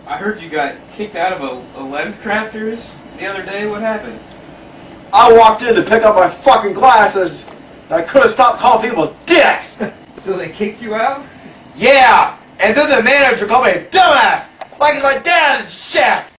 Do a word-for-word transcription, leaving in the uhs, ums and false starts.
I heard you got kicked out of a, a Lens Crafters the other day. What happened? I walked in to pick up my fucking glasses, and I couldn't stop calling people dicks! So they kicked you out? Yeah! And then the manager called me a dumbass! Like it's my dad and shit!